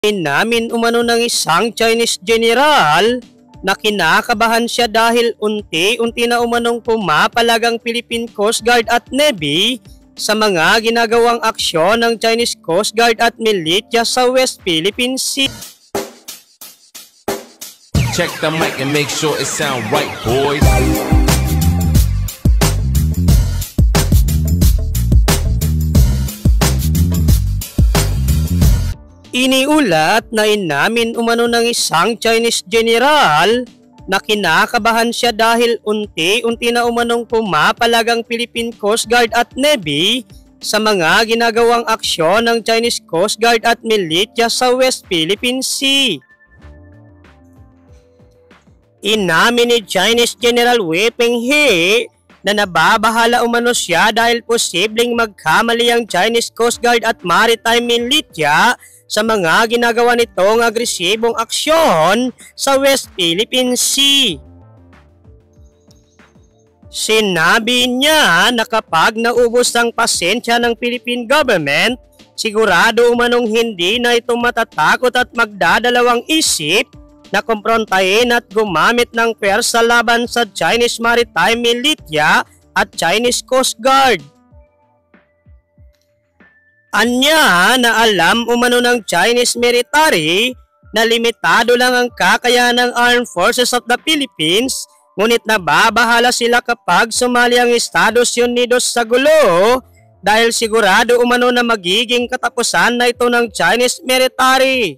Namin umano ng isang Chinese general na kinakabahan siya dahil unti-unti na umanong pumapalag ang Philippine Coast Guard at Navy sa mga ginagawang aksyon ng Chinese Coast Guard at militia sa West Philippine Sea. Check the mic and make sure it sound right, boys. Iniulat na inamin umano ng isang Chinese general na kinakabahan siya dahil unti-unti na umanong pumapalag ang Philippine Coast Guard at Navy sa mga ginagawang aksyon ng Chinese Coast Guard at militia sa West Philippine Sea. Inamin ni Chinese General Wei Penghe na nababahala umano siya dahil posibleng magkamali ang Chinese Coast Guard at Maritime Militia sa mga ginagawa nitong agresibong aksyon sa West Philippine Sea. Sinabi niya na kapag naubos ang pasensya ng Philippine government, sigurado umanong hindi na ito matatakot at magdadalawang isip na kumprontahin at gumamit ng pwersa laban sa Chinese Maritime Militia at Chinese Coast Guard. Anya na alam umano ng Chinese military na limitado lang ang kakayahan ng Armed Forces of the Philippines, ngunit nababahala sila kapag sumali ang Estados Unidos sa gulo dahil sigurado umano na magiging katapusan na ito ng Chinese military.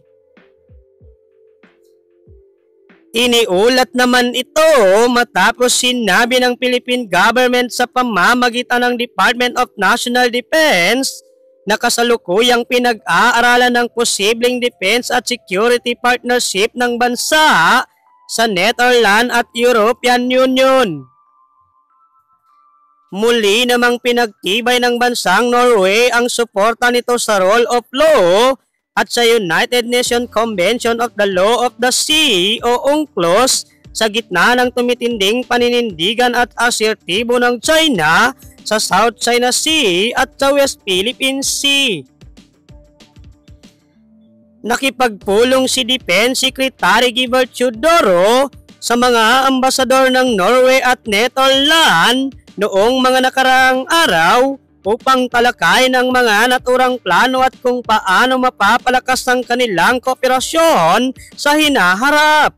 Iniulat naman ito matapos sinabi ng Philippine government sa pamamagitan ng Department of National Defense na kasalukuyang pinag-aaralan ng posibleng defense at security partnership ng bansa sa Netherlands at European Union. Muli namang pinagtibay ng bansang Norway ang suporta nito sa rule of law at sa United Nations Convention of the Law of the Sea o UNCLOS sa gitna ng tumitinding paninindigan at asertibo ng China sa South China Sea at sa West Philippine Sea. Nakipagpulong si Defense Secretary Gilbert Teodoro sa mga ambasador ng Norway at Netherlands noong mga nakaraang araw upang talakayin ang mga naturang plano at kung paano mapapalakas ang kanilang kooperasyon sa hinaharap.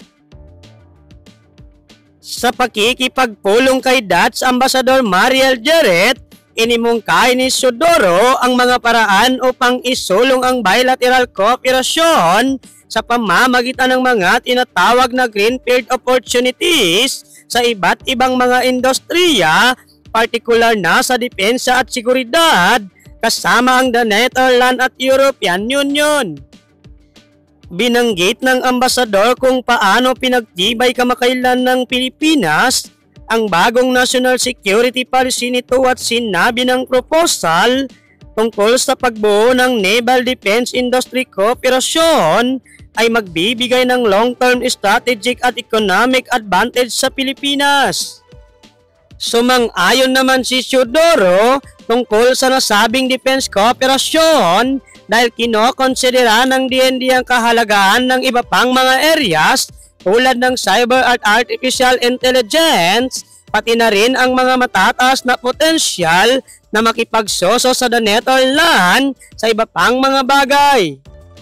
Sa pakikipagpulong kay Dutch Ambassador Mariel Jarret, inimungkay ni Teodoro ang mga paraan upang isulong ang bilateral cooperation sa pamamagitan ng mga tinatawag na greenfield opportunities sa iba't ibang mga industriya, partikular na sa depensa at seguridad, kasama ang the Netherlands at European Union. Binanggit ng ambasador kung paano pinagtibay kamakailan ng Pilipinas ang bagong national security policy nito at sinabi ng proposal tungkol sa pagbuo ng Naval Defense Industry Cooperation ay magbibigay ng long-term strategic at economic advantage sa Pilipinas. Sumang-ayon naman si Teodoro tungkol sa nasabing defense cooperation dahil kinokonsidera ng DND ang kahalagaan ng iba pang mga areas tulad ng cyber at artificial intelligence, pati na rin ang mga matataas na potensyal na makipagsoso sa the Netherlands sa iba pang mga bagay.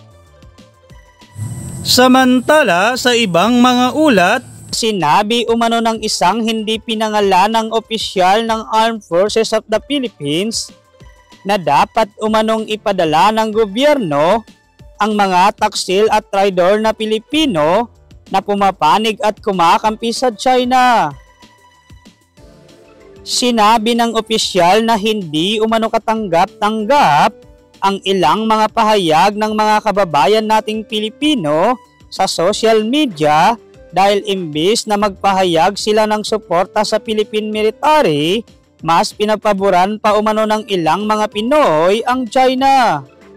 Samantala sa ibang mga ulat, sinabi umano ng isang hindi pinangalanang opisyal ng Armed Forces of the Philippines na dapat umanong ipadala ng gobyerno ang mga taksil at traidor na Pilipino na pumapanig at kumakampi sa China. Sinabi ng opisyal na hindi umano katanggap-tanggap ang ilang mga pahayag ng mga kababayan nating Pilipino sa social media dahil imbis na magpahayag sila ng suporta sa Philippine military, mas pinapaboran pa umano ng ilang mga Pinoy ang China.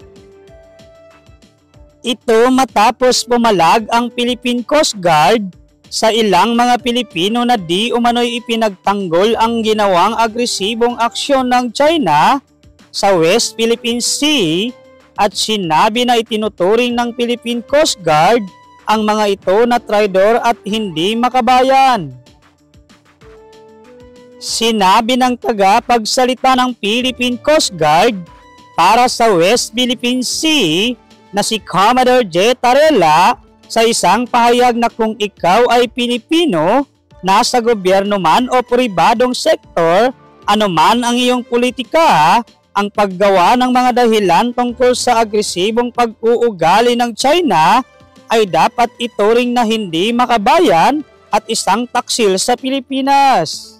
Ito matapos pumalag ang Philippine Coast Guard sa ilang mga Pilipino na di umano'y ipinagtanggol ang ginawang agresibong aksyon ng China sa West Philippine Sea at sinabi na itinuturing ng Philippine Coast Guard ang mga ito na traidor at hindi makabayan. Sinabi ng tagapagsalita ng Philippine Coast Guard para sa West Philippine Sea na si Commodore J. Tarela sa isang pahayag na kung ikaw ay Pilipino, nasa gobyerno man o pribadong sektor, anuman ang iyong politika, ang paggawa ng mga dahilan tungkol sa agresibong pag-uugali ng China ay dapat ituring na hindi makabayan at isang taksil sa Pilipinas.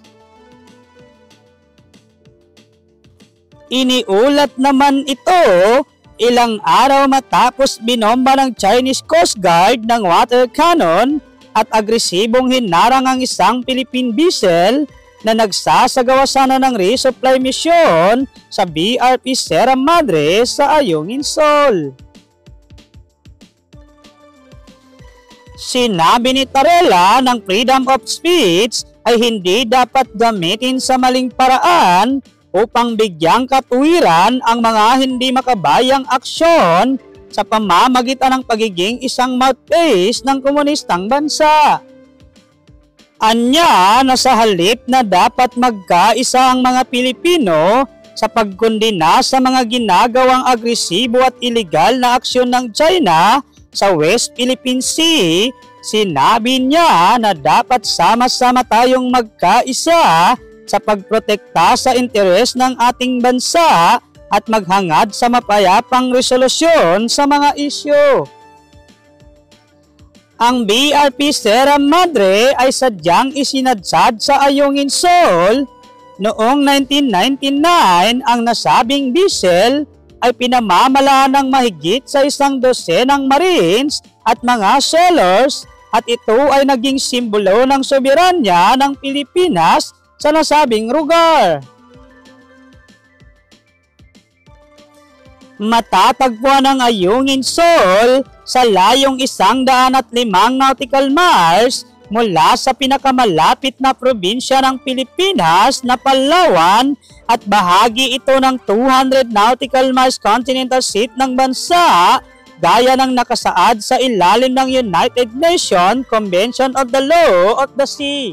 Iniulat naman ito ilang araw matapos binomba ng Chinese Coast Guard ng water cannon at agresibong hinarang ang isang Philippine vessel na nagsasagawa sana ng resupply mission sa BRP Sierra Madre sa Ayungin Shoal. Sinabi ni Tarela ng freedom of speech ay hindi dapat gamitin sa maling paraan upang bigyang katuwiran ang mga hindi makabayang aksyon sa pamamagitan ng pagiging isang mouthpiece ng komunistang bansa. Anya na sa halip na dapat magkaisa ang mga Pilipino sa pagkondena sa mga ginagawang agresibo at ilegal na aksyon ng China sa West Philippine Sea, sinabi niya na dapat sama-sama tayong magkaisa sa pagprotekta sa interes ng ating bansa at maghangad sa mapayapang resolusyon sa mga isyu. Ang BRP Sierra Madre ay sadyang isinadsad sa Ayungin Shoal noong 1999. Ang nasabing vessel ay pinamamalaan ng mahigit sa 100 Marines at mga sailors at ito ay naging simbolo ng soberanya ng Pilipinas sa nasabing lugar. Matatagpuan ang Ayungin Shoal sa layong 105 nautical miles mula sa pinakamalapit na probinsya ng Pilipinas na Palawan at bahagi ito ng 200 nautical miles continental sheet ng bansa gaya ng nakasaad sa ilalim ng United Nations Convention of the Law of the Sea.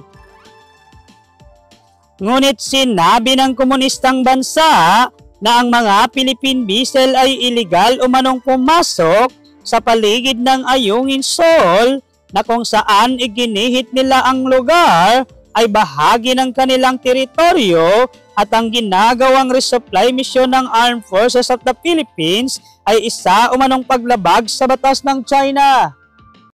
Ngunit sinabi ng komunistang bansa na ang mga Philippine vessel ay iligal umanong pumasok sa paligid ng Ayungin Shoal na kung saan iginihit nila ang lugar ay bahagi ng kanilang teritoryo at ang ginagawang resupply mission ng Armed Forces of the Philippines ay isa umanong paglabag sa batas ng China.